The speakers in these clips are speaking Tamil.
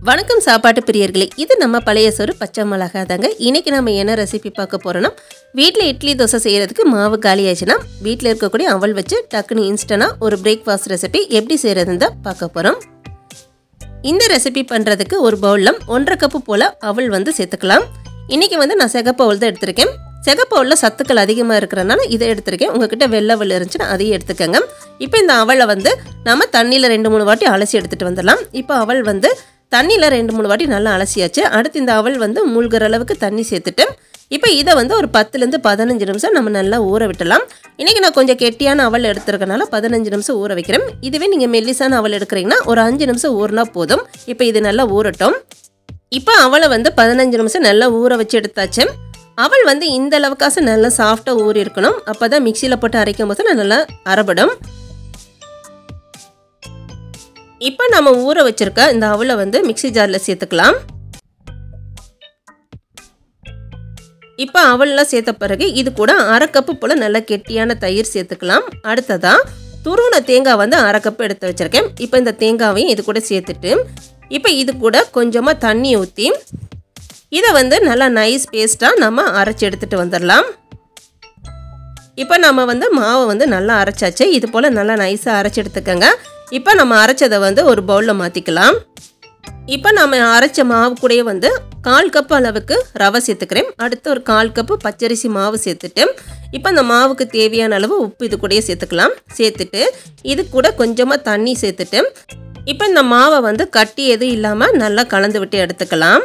வணக்கம் சாப்பாட்டு பிரியர்களே, இது நம்ம பழையசோறு பச்சைமொளகா தாங்க. இன்னைக்கு நம்ம என்ன ரெசிபி பார்க்க போறோம்னா, வீட்டில் இட்லி தோசை செய்யறதுக்கு மாவு காலி ஆயிடுச்சுன்னா வீட்டில் இருக்கக்கூடிய அவல் வச்சு டக்குன்னு இன்ஸ்டன்டா ஒரு பிரேக்ஃபாஸ்ட் ரெசிபி எப்படி செய்யறதுன்னு தான் பார்க்க போறோம். இந்த ரெசிபி பண்றதுக்கு ஒரு பவுல்ல 1.5 கப் போல அவல் வந்து சேர்த்துக்கலாம். இன்னைக்கு நான் சிகப்பு அவல் தான் எடுத்திருக்கேன். சிகப்பு அவல்ல சத்துக்கள் அதிகமாக இருக்கிறனால இதை எடுத்திருக்கேன். உங்ககிட்ட வெள்ளை அவல் இருந்துச்சுன்னா அதையும் எடுத்துக்கங்க. இப்போ இந்த அவலை நம்ம தண்ணியில் 2-3 வாட்டி அலசி எடுத்துட்டு வந்துடலாம். இப்போ அவல் தண்ணியில் 2-3 வாட்டி நல்லா அலசியாச்சு. அடுத்து இந்த அவல் மூழ்கிற அளவுக்கு தண்ணி சேர்த்துட்டு இப்போ இதை ஒரு 10லேருந்து 15 நிமிஷம் நம்ம நல்லா ஊற விட்டலாம். இன்றைக்கி நான் கொஞ்சம் கெட்டியான அவல் எடுத்துருக்கனால 15 நிமிஷம் ஊற வைக்கிறேன். இதுவே நீங்கள் மெல்லிசான அவல் எடுக்கிறீங்கன்னா ஒரு 5 நிமிஷம் ஊறினா போதும். இப்போ இது நல்லா ஊறட்டும். இப்போ அவலை 15 நிமிஷம் நல்லா ஊற வச்சு எடுத்தாச்சு. அவல் இந்த அளவுக்காசு நல்லா சாஃப்டாக ஊறி இருக்கணும். அப்போ தான் மிக்சியில் போட்டு அரைக்கும் போது நல்லா அரைபடும். இப்போ நம்ம ஊற வச்சிருக்க இந்த அவலை மிக்சி ஜாரில் சேர்த்துக்கலாம். இப்போ அவல்லாம் சேர்த்த பிறகு இது கூட 1/2 கப்பு போல் நல்லா கெட்டியான தயிர் சேர்த்துக்கலாம். அடுத்ததாக துருவின தேங்காய் 1/2 கப்பு எடுத்து வச்சுருக்கேன். இப்போ இந்த தேங்காவையும் இது கூட சேர்த்துட்டு இப்போ இது கூட கொஞ்சமாக தண்ணி ஊற்றி இதை நல்லா நைஸ் பேஸ்ட்டாக நம்ம அரைச்சி எடுத்துகிட்டு வந்துடலாம். இப்போ நம்ம மாவை நல்லா அரைச்சாச்சு. இது போல் நல்லா நைஸாக அரைச்சி எடுத்துக்கோங்க. இப்போ நம்ம அரைச்சதை ஒரு பவுலில் மாற்றிக்கலாம். இப்போ நம்ம அரைச்ச மாவு கூடயே 1/4 கப் அளவுக்கு ரவை சேர்த்துக்கிறேன். அடுத்து ஒரு 1/4 கப்பு பச்சரிசி மாவு சேர்த்துட்டு இப்போ அந்த மாவுக்கு தேவையான அளவு உப்பு இது கூடயே சேர்த்துக்கலாம். சேர்த்துட்டு இது கூட கொஞ்சமாக தண்ணி சேர்த்துட்டு இப்போ இந்த மாவை கட்டி எதுவும் இல்லாமல் நல்லா கலந்து விட்டு எடுத்துக்கலாம்.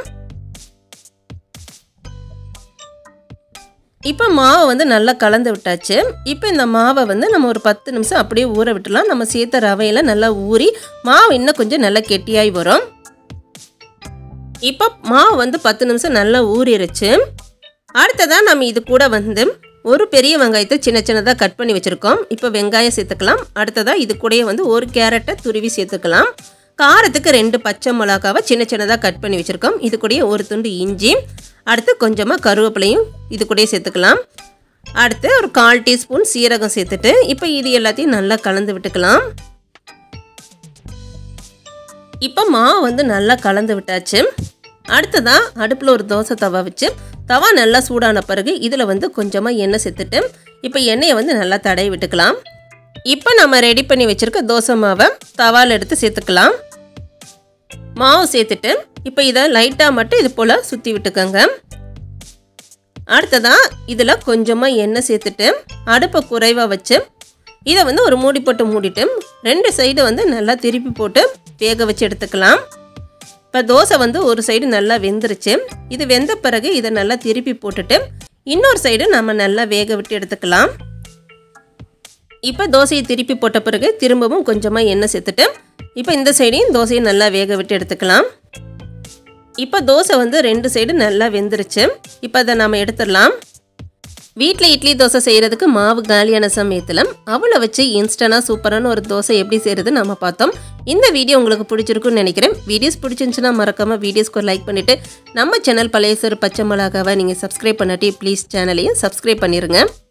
இப்போ மாவை நல்லா கலந்து விட்டாச்சு. இப்போ இந்த மாவை நம்ம ஒரு 10 நிமிஷம் அப்படியே ஊற விட்டுலாம். நம்ம சேர்த்த ரவையில் நல்லா ஊறி மாவு இன்னும் கொஞ்சம் நல்லா கெட்டியாகி வரும். இப்போ மாவு 10 நிமிஷம் நல்லா ஊறிடுச்சு. அடுத்ததான் நம்ம இது கூட ஒரு பெரிய வெங்காயத்தை சின்ன சின்னதாக கட் பண்ணி வச்சுருக்கோம். இப்போ வெங்காயம் சேர்த்துக்கலாம். அடுத்ததாக இது கூடயே ஒரு கேரட்டை துருவி சேர்த்துக்கலாம். காரத்துக்கு 2 பச்சை மிளகாவை சின்ன சின்னதாக கட் பண்ணி வச்சுருக்கோம். இது கூடயே ஒரு துண்டு இஞ்சி, அடுத்து கொஞ்சமாக கருவேப்பிலையும் இது கூடயே சேர்த்துக்கலாம். அடுத்து ஒரு 1/4 டீஸ்பூன் சீரகம் சேர்த்துட்டு இப்போ இது எல்லாத்தையும் நல்லா கலந்து விட்டுக்கலாம். இப்போ மாவு நல்லா கலந்து விட்டாச்சு. அடுத்ததாக அடுப்பில் ஒரு தோசை தவா வச்சு தவா நல்லா சூடான பிறகு இதில் கொஞ்சமாக எண்ணெய் சேர்த்துட்டு இப்போ எண்ணெயை நல்லா தடவி விட்டுக்கலாம். இப்போ நம்ம ரெடி பண்ணி வச்சுருக்க தோசை மாவை தவாவில் எடுத்து சேர்த்துக்கலாம். மாவு சேர்த்துட்டு இப்போ இதை லைட்டாக மட்டும் இது போல் சுற்றி விட்டுக்கோங்க. அடுத்ததாக இதில் கொஞ்சமாக எண்ணெய் சேர்த்துட்டு அடுப்பை குறைவாக வச்சு இதை ஒரு மூடி போட்டு மூடிட்டு 2 சைடு நல்லா திருப்பி போட்டு வேக வச்சு எடுத்துக்கலாம். இப்போ தோசை ஒரு சைடு நல்லா வெந்துருச்சு. இது வெந்த பிறகு இதை நல்லா திருப்பி போட்டுட்டு இன்னொரு சைடு நம்ம நல்லா வேக விட்டு எடுத்துக்கலாம். இப்போ தோசையை திருப்பி போட்ட பிறகு திரும்பவும் கொஞ்சமாக எண்ணெய் சேர்த்துட்டு இப்போ இந்த சைடையும் தோசையை நல்லா வேக விட்டு எடுத்துக்கலாம். இப்போ தோசை 2 சைடு நல்லா வெந்துருச்சு. இப்போ அதை நம்ம எடுத்துடலாம். வீட்டில் இட்லி தோசை செய்கிறதுக்கு மாவு காலியான சமயத்தில் அவளை வச்சு இன்ஸ்டன்டாக சூப்பரான ஒரு தோசை எப்படி செய்கிறது நம்ம பார்த்தோம். இந்த வீடியோ உங்களுக்கு பிடிச்சிருக்குன்னு நினைக்கிறேன். வீடியோஸ் பிடிச்சிருந்துச்சுன்னா மறக்காமல் வீடியோஸ்க்கு ஒரு லைக் பண்ணிவிட்டு நம்ம சேனல் பழையசோறு பச்சை மிளகாவை நீங்கள் சப்ஸ்கிரைப் பண்ணாட்டி ப்ளீஸ் சேனலையும் சப்ஸ்கிரைப் பண்ணிடுங்க.